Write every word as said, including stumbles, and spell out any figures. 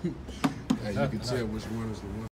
Hey, you can tell which one is the one.